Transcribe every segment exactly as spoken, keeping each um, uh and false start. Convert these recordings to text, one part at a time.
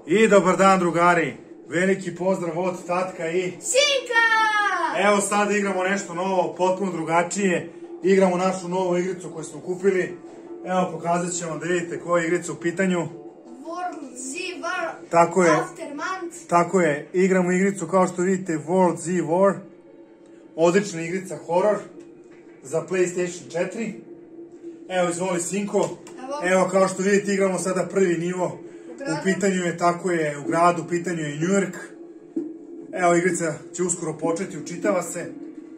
I dobar dan, drugari. Veliki pozdrav od tatka i Sinka! Evo sad igramo nešto novo, potpuno drugačije. Igramo našu novu igricu koju smo kupili. Evo pokazat ćemo da vidite koja je igrica u pitanju. World Z War Tako je. Aftermath. Tako je, igramo igricu kao što vidite World Z War. Odlična igrica horor za PlayStation četiri. Evo izvoli Sinko. Evo. Evo kao što vidite igramo sada prvi nivo. U pitanju je, tako je, u gradu, u pitanju je New York. Evo igrica će uskoro početi, učitava se.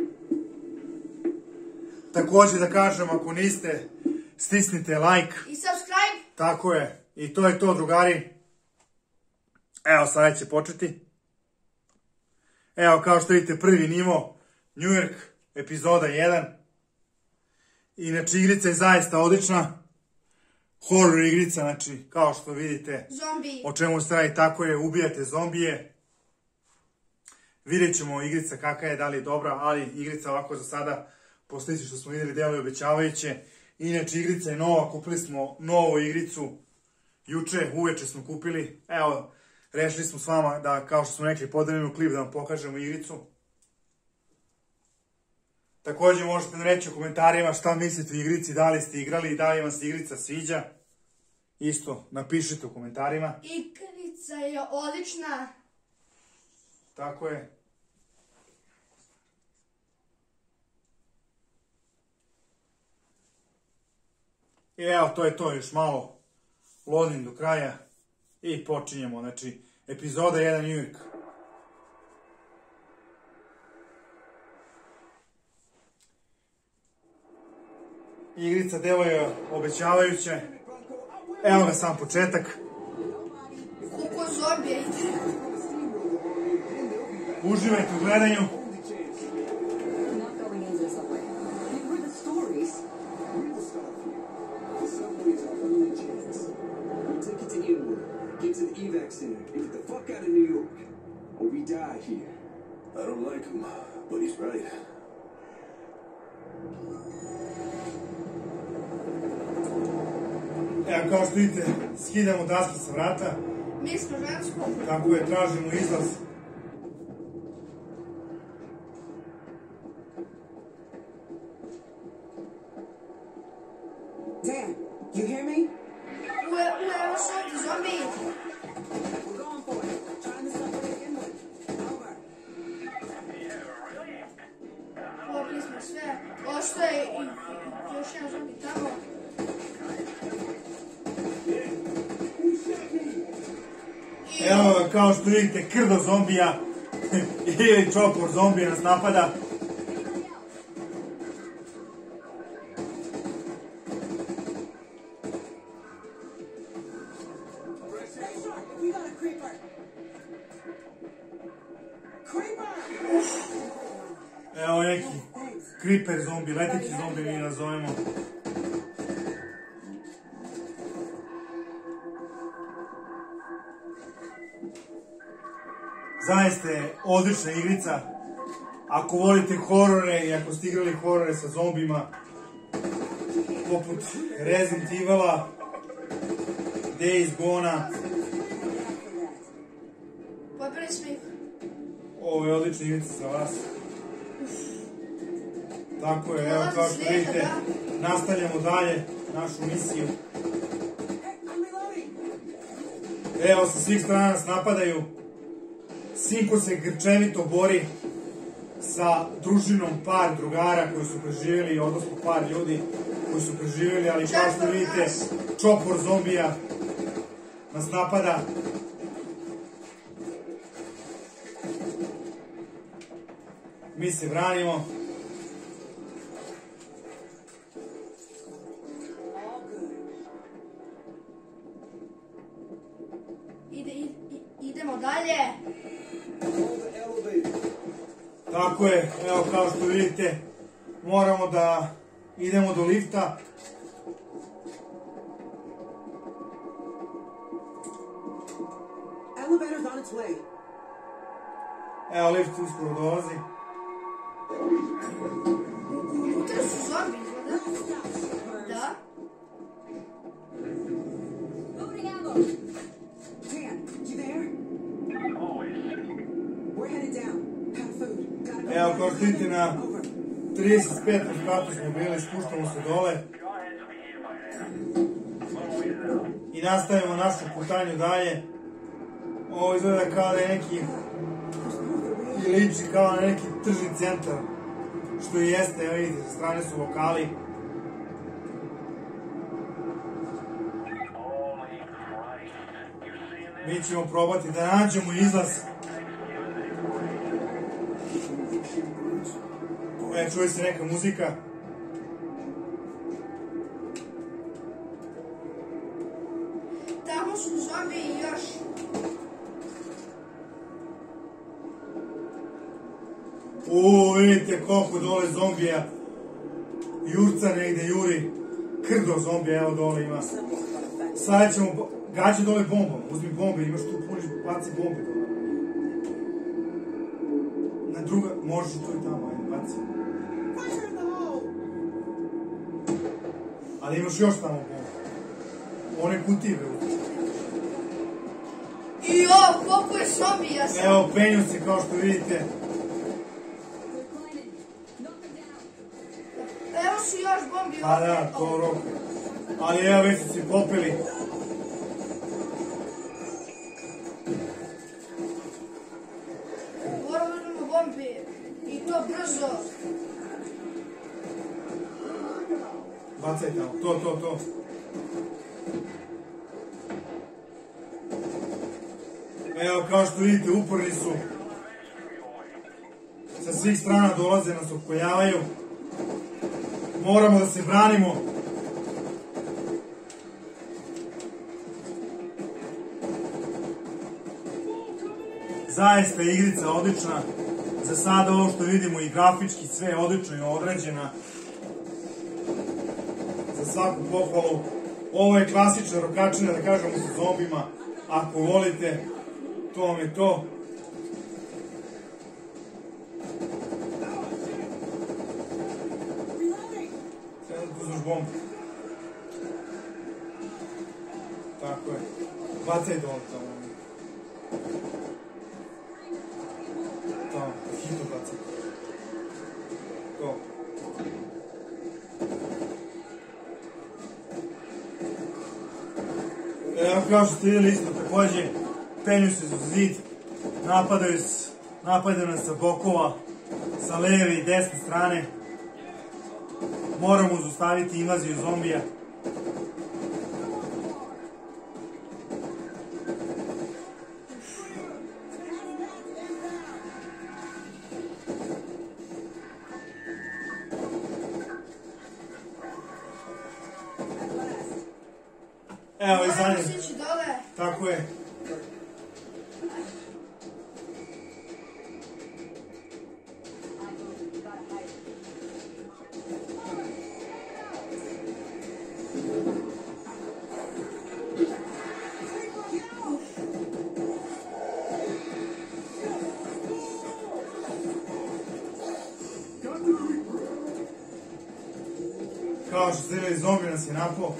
Također da kažem, ako niste, stisnite like. I subscribe. Tako je, i to je to, drugari. Evo sada će početi. Evo kao što vidite prvi nivo, New York, epizoda jedan. Inače igrica je zaista odlična. Horror igrica, znači, kao što vidite. Zombi. O čemu se radi, tako je, ubijate zombije. Vidjet ćemo igrica kakva je, da li je dobra, ali igrica ovako za sada, po slici što smo vidjeli, deluje obećavajuće. Inače, igrica je nova, kupili smo novu igricu. Juče, uveče smo kupili. Evo, rešili smo s vama da, kao što smo rekli, podelimo klip da vam pokažemo igricu. Također možete nam reći u komentarima šta mislite o igrici, da li ste igrali i da li vam se igrica sviđa. Isto, napišite u komentarima. Igrica je odlična. Tako je. I evo, to je to, još malo loading do kraja i počinjemo, znači, epizoda jedan New York. Igrica deluje obećavajuće. Evo ga sam početak. Koliko zombija ide. Uživajte u gledanju. Evo kao što vidite, skidamo daske sa vrata. Mi smo žensko. Tako je, tražimo izlaz. Dan, you hear me? Ue, ue, evo su ovdje zombi. We're going for it. Trying to separate inward. Over. Popili smo sve. Ostaje i još jedan zombi tamo. Evo, kao što vidite, krdo zombija ili čopor zombija nas napada. Evo neki creeper zombi, leteći zombi mi nazovemo. Zaista je odlična igrica. Ako volite horore i ako ste igrali horore sa zombima, poput Resident Evila, Days Gone-a. Popili smo ih. Ovo je odlična igrica za vas. Tako je, evo kao što vidite, nastavljamo dalje našu misiju. Evo sa svih strana nas napadaju. Sinko se grčevito bori sa družinom par drugara koji su preživjeli, odnosno par ljudi koji su preživjeli, ali kao što vidite, čopor zombija nas napada. Mi se branimo. Ide, ide, idemo dalje. Tako je, evo kao što vidite, moramo da idemo do lifta. Elevator's on its way. Evo lift uskoro dolazi. Unutra su zombi, izgleda. Da. Dan, you there? kao što vidite na trideset petom spratu smo bili, spuštamo se dole. I nastavimo našu putanju dalje. Ovo izgleda kao da je neki, i liči kao na neki tržni centar, što i jeste, evo vidite, sa strane su lokali. Mi ćemo probati da nađemo izlaz. E, čuje se neka muzika. Tamo su zombiji i još. Uuu, vidite koliko dole zombija. Jurca negde juri. Krdo zombija, evo dole ima. Sada ćemo, gađe dole bombom. Uzmi bombe, imaš tu puniš, baci bombe dole. Na druga, možeš i tu i tamo, ajde, baci. Ali imaš još tamo bombe. One kutije, bre. I o, koliko je zombija sad. Evo, penju se kao što vidite. Evo su još bombi. Pa da, to rok. Ali evo već su si popeli. Moramo uzmemo bombi. I to brzo. Bacaj tamo, to, to, to. Evo, kao što vidite, uporni su. Sa svih strana dolaze, nas opkoljavaju. Moramo da se branimo. Zaista je igrica odlična. Za sada ovo što vidimo i grafički sve je odlično i određena. Za svaku pohvalu. Ovo je klasična rokačina, da kažemo, sa zombima. Ako volite, to vam je to. Sada da uzmeš bombu. Tako je. Bacaj dole tamo. Tamo, hitno bacaj. To. Evo, kao što ste vidjeli isto takođe, penju se za zid, napadaju, napadaju nas sa bokova, sa leve i desne strane. Moramo zaustaviti invaziju zombija. Evo i za Moramo njim. sići dole. Tako je. Kao što ste vidjeli, zombi nas je napao.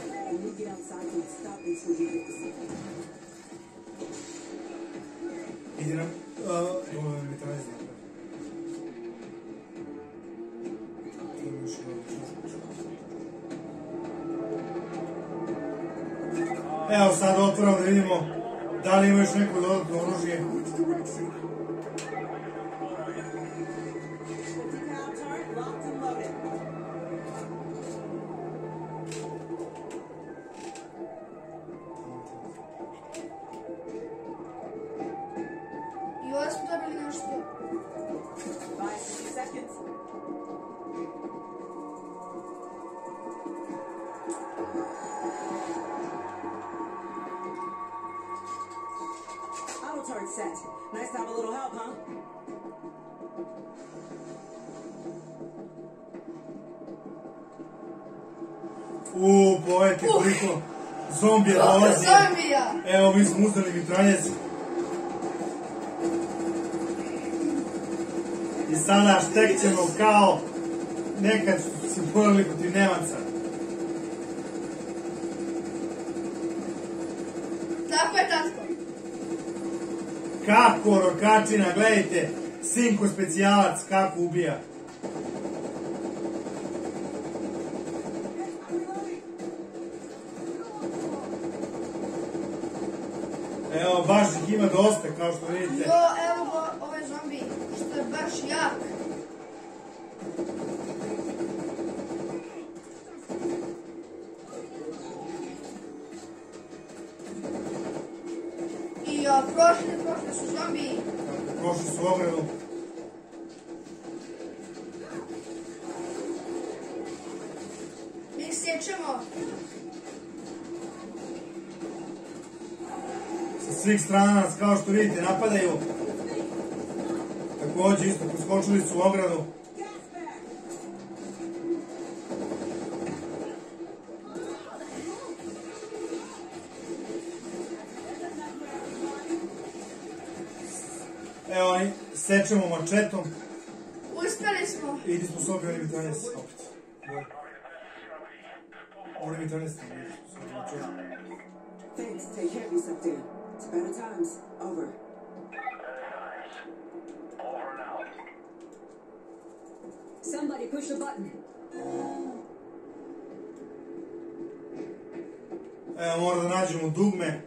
Idi nam, ovo je mi traži znaka. Evo sad otvoramo da vidimo da li ima još neko dodatno oružje. I ovdje smo dobili nešto. Five seconds. Auto turret set. Nice to have a little help, huh? Uuu, pogledajte koliko zombija dolazi. Zombija! Evo, mi smo uzeli mitraljez. I sada štekćemo kao nekad su se borili protiv Nemaca. Tako je, tatko. Kako rokačina, gledajte, Sinko specijalac, kako ubija. Evo, baš ih ima dosta, kao što vidite. Jo, evo go, ovaj zombi, što je baš jak. I jo, prošli, prošli su zombi. Prošli su ogradu. Mi ih sjećamo. Sa svih strana nas, kao što vidite, napadaju. Također isto poskočili su u ogradu. Evo, oni sečemo mačetom. Uspjeli smo. Idi smo sobi, oni mi tranaest opet. Oni mi tranaest. Thanks, take care of yourself there. It's better times. Over. Somebody push the button. Evo, mora da nađemo dugme.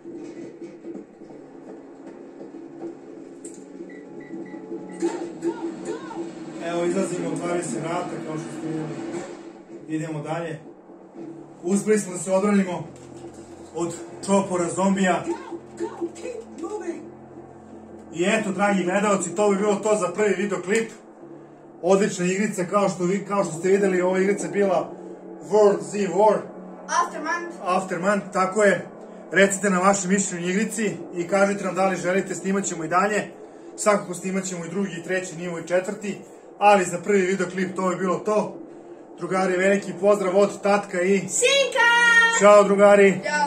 Evo, izlazimo, otvaraju se vrata, kao što smo vidjeli. Idemo dalje. Uspeli smo da se odbranimo od čopora zombija. I eto, dragi gledalci, to bi bilo to za prvi videoklip. Odlična igrica, kao što, vi, kao što ste vidjeli, ova igrica je bila World Z War. Aftermath. Aftermath, tako je. Recite nam vaše mišljenje o igrici i kažite nam da li želite, snimat ćemo i dalje. Svakako snimat ćemo i drugi, i treći nivo i četvrti. Ali za prvi videoklip to je bilo to. Drugari, veliki pozdrav od tatka i... Sinka! Ćao drugari! Ćao!